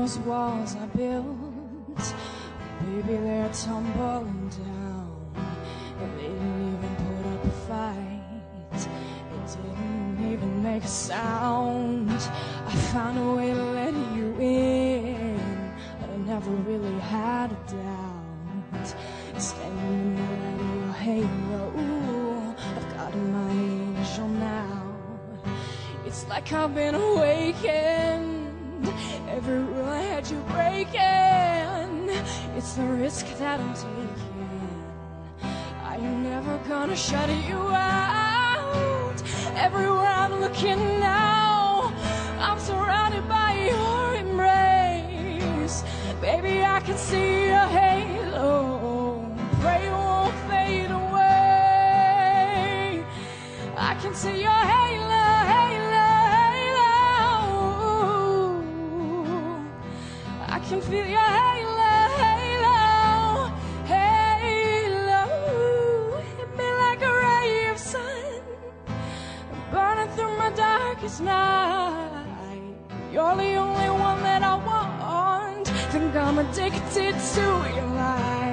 those walls I built, baby, they're tumbling down. And they didn't even put up a fight, it didn't even make a sound. I found a way to let you in, but I never really had a doubt. Standing in the light of your halo, I've got my angel now. It's like I've been awakened, every rule I had you breaking. It's the risk that I'm taking, I am never gonna shut you out. Everywhere I'm looking now, I'm surrounded by your embrace. Baby, I can see your halo, pray it won't fade away. I can see your halo, halo, halo. I can feel your halo, halo, halo. Hit me like a ray of sun, burning through my darkest night. You're the only one that I want. Think I'm addicted to your light.